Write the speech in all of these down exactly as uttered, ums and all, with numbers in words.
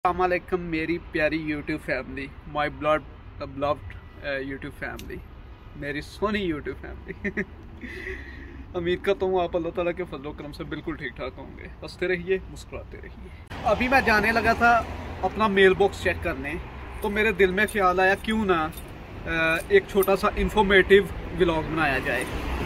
अस्सलामुअलैकुम मेरी प्यारी YouTube family, my blood beloved YouTube family, मेरी सोनी यूट्यूब फैमिली। उम्मीद करता हूँ आप अल्लाह ताला के फजल करम से बिल्कुल ठीक ठाक होंगे। हंसते रहिए, मुस्कुराते रहिए। अभी मैं जाने लगा था अपना मेल बॉक्स चेक करने, तो मेरे दिल में ख्याल आया क्यों ना एक छोटा सा इंफॉर्मेटिव व्लॉग बनाया जाए।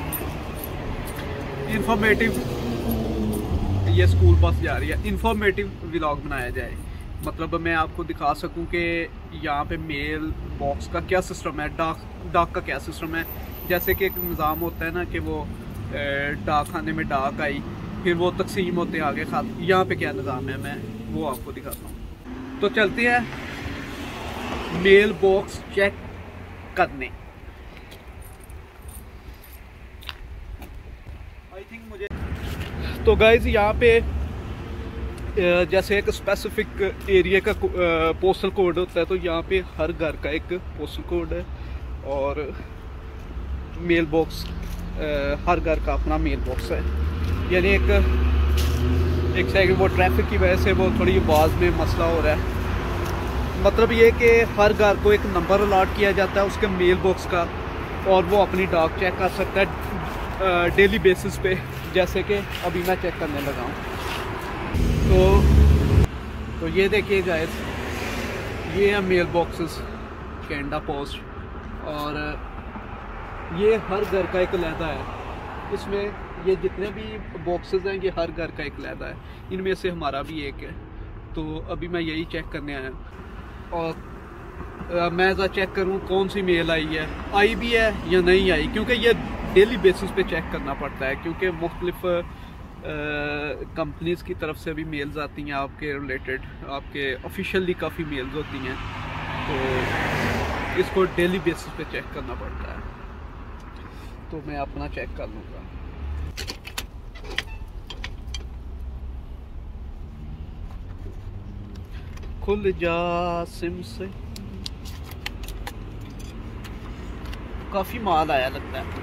इंफॉर्मेटिव, ये स्कूल बस जा रही है, इंफॉर्मेटिव व्लॉग बनाया जाए। मतलब मैं आपको दिखा सकूं कि यहाँ पे मेल बॉक्स का क्या सिस्टम है, डाक डाक का क्या सिस्टम है। जैसे कि एक निज़ाम होता है ना कि वो डाक खाने में डाक आई, फिर वो तकसीम होते आगे खात, यहाँ पे क्या निज़ाम है मैं वो आपको दिखाता हूँ। तो चलते हैं मेल बॉक्स चेक करने। आई थिंक मुझे तो गाइज यहाँ पे जैसे एक स्पेसिफिक एरिया का पोस्टल कोड होता है, तो यहाँ पे हर घर का एक पोस्टल कोड है और मेल बॉक्स, हर घर का अपना मेल बॉक्स है। यानी एक एक सेकंड, वो ट्रैफिक की वजह से वो थोड़ी आवाज़ में मसला हो रहा है। मतलब ये कि हर घर को एक नंबर अलॉट किया जाता है उसके मेल बॉक्स का, और वो अपनी डाक चेक कर सकता है डेली बेसिस पे। जैसे कि अभी मैं चेक करने लगा हूँ, तो तो ये देखिए गाइस, ये है मेल बॉक्सेस कैनेडा पोस्ट, और ये हर घर का एक अलहदा है। इसमें ये जितने भी बॉक्सेस हैं ये हर घर का एक अलहदा है, इनमें से हमारा भी एक है। तो अभी मैं यही चेक करने आया हूँ और आ, मैं ज़रा चेक करूँ कौन सी मेल आई है, आई भी है या नहीं आई, क्योंकि ये डेली बेसिस पे चेक करना पड़ता है, क्योंकि मुख्तलिफ कंपनीज़ की तरफ से भी मेल्स आती हैं आपके रिलेटेड, आपके ऑफिशियली काफ़ी मेल्स होती हैं, तो इसको डेली बेसिस पे चेक करना पड़ता है। तो मैं अपना चेक कर लूँगा। खुल जा सिम से, काफ़ी माल आया लगता है।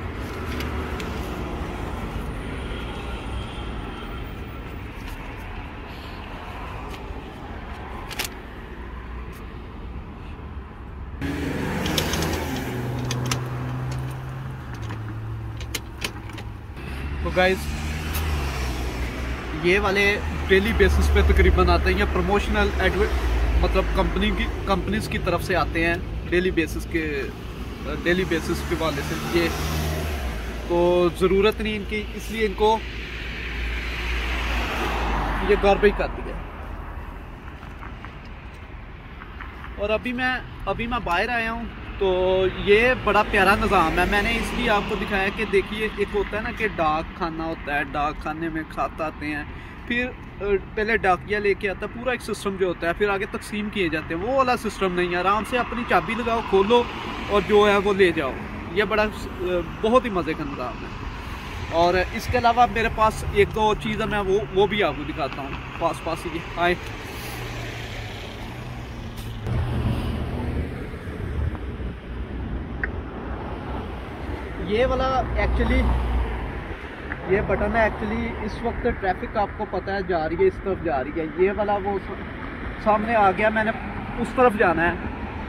तो गाइस, ये वाले डेली बेसिस पे तकरीबन आते हैं, ये प्रमोशनल एडवर्ट मतलब कंपनी की कंपनीज की तरफ से आते हैं डेली बेसिस के डेली बेसिस के वाले से। ये तो ज़रूरत नहीं इनकी, इसलिए इनको ये गारबेज कर दिया। और अभी मैं अभी मैं बाहर आया हूँ, तो ये बड़ा प्यारा निज़ाम है। मैंने इसलिए आपको दिखाया कि देखिए, एक होता है ना कि डाक खाना होता है, डाक खाने में खाता आते हैं, फिर पहले डाकिया लेके आता है, पूरा एक सिस्टम जो होता है, फिर आगे तकसीम किए जाते हैं। वो वाला सिस्टम नहीं है, आराम से अपनी चाबी लगाओ, खोलो और जो है वो ले जाओ। ये बड़ा बहुत ही मज़े का निज़ाम है। और इसके अलावा मेरे पास एक दो चीज़ है, मैं वो वो भी आपको दिखाता हूँ। पास पास ही आए, ये वाला एक्चुअली ये बटन है, एक्चुअली इस वक्त ट्रैफिक आपको पता है जा रही है, इस तरफ जा रही है। ये वाला वो सामने आ गया, मैंने उस तरफ जाना है।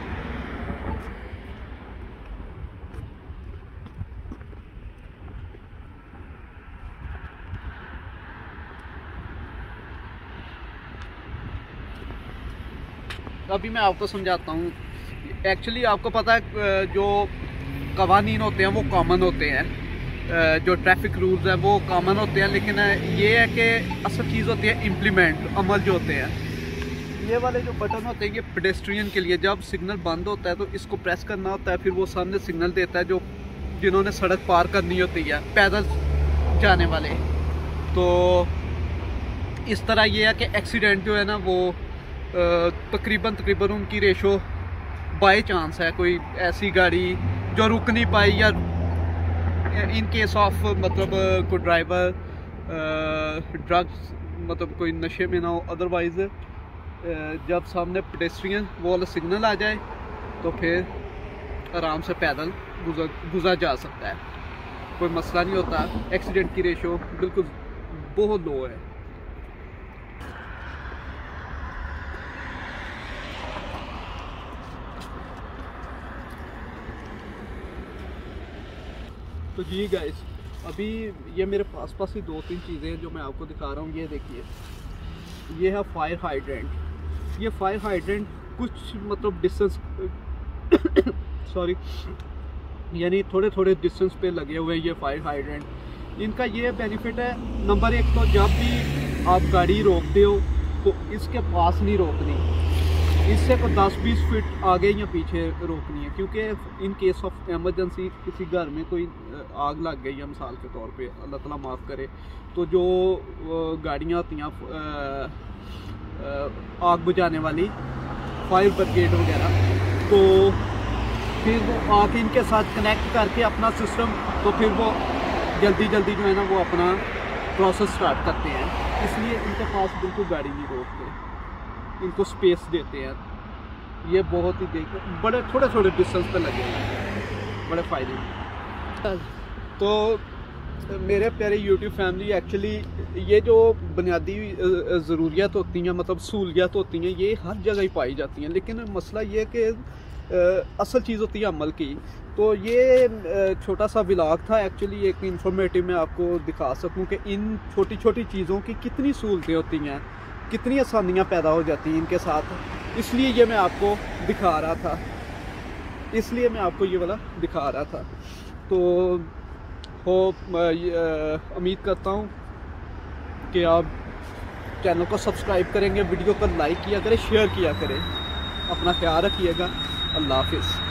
अभी मैं आपको समझाता हूँ। एक्चुअली आपको पता है जो कवानीन होते हैं वो कॉमन होते हैं, जो ट्रैफिक रूल्स हैं वो कॉमन होते हैं, लेकिन ये है कि असल चीज़ होती है इम्प्लीमेंट, अमल जो होते हैं। ये वाले जो बटन होते हैं ये पेडेस्ट्रियन के लिए, जब सिग्नल बंद होता है तो इसको प्रेस करना होता है, फिर वो सामने सिग्नल देता है जो जिन्होंने सड़क पार करनी होती है, पैदल जाने वाले। तो इस तरह ये है कि एक्सीडेंट जो है ना वो तकरीबन तकरीबन उनकी रेशो बाय चांस है, कोई ऐसी गाड़ी जो रुक नहीं पाई, या इन केस ऑफ मतलब कोई ड्राइवर ड्रग्स मतलब कोई नशे में ना हो, अदरवाइज़ जब सामने पेडेस्ट्रियन वो वाला सिग्नल आ जाए तो फिर आराम से पैदल गुजर गुजर जा सकता है, कोई मसला नहीं होता। एक्सीडेंट की रेशो बिल्कुल बहुत लो है। तो जी गाइस, अभी ये मेरे पास पास ही दो तीन चीज़ें हैं जो मैं आपको दिखा रहा हूँ। ये देखिए, ये है फायर हाइड्रेंट। ये फायर हाइड्रेंट कुछ मतलब डिस्टेंस सॉरी यानी थोड़े थोड़े डिस्टेंस पे लगे हुए हैं ये फायर हाइड्रेंट। इनका ये बेनिफिट है, नंबर एक तो जब भी आप गाड़ी रोकते हो तो इसके पास नहीं रोकनी, इससे को दस बीस फीट आगे या पीछे रोकनी है, क्योंकि इन केस ऑफ एमरजेंसी किसी घर में कोई आग लग गई है मिसाल के तौर पे, अल्लाह ताला माफ़ करे, तो जो गाड़ियाँ होती हैं आग बुझाने वाली, फायर ब्रिगेड वगैरह, तो फिर वो आके इनके साथ कनेक्ट करके अपना सिस्टम, तो फिर वो जल्दी जल्दी जो है ना वो अपना प्रोसेस स्टार्ट करते हैं। इसलिए इनके पास बिल्कुल गाड़ी नहीं रोकते, इनको स्पेस देते हैं। ये बहुत ही देख बड़े थोड़े थोड़े डिस्टेंस पे लगे हैं, बड़े फ़ायदे। तो मेरे प्यारे यूट्यूब फैमिली, एक्चुअली ये जो बुनियादी ज़रूरियात होती हैं, मतलब सहूलियत होती हैं, ये हर जगह ही पाई जाती हैं, लेकिन मसला ये है कि असल चीज़ होती है अमल की। तो ये छोटा सा व्लॉग था एक्चुअली, एक इन्फॉर्मेटिव मैं आपको दिखा सकूं कि इन छोटी छोटी चीज़ों की कितनी सहूलतें होती हैं, कितनी आसानियाँ पैदा हो जाती हैं इनके साथ। इसलिए ये मैं आपको दिखा रहा था, इसलिए मैं आपको ये वाला दिखा रहा था। तो होप उम्मीद करता हूँ कि आप चैनल को सब्सक्राइब करेंगे, वीडियो को लाइक किया करें, शेयर किया करें। अपना ख्याल रखिएगा। अल्लाह हाफिज़।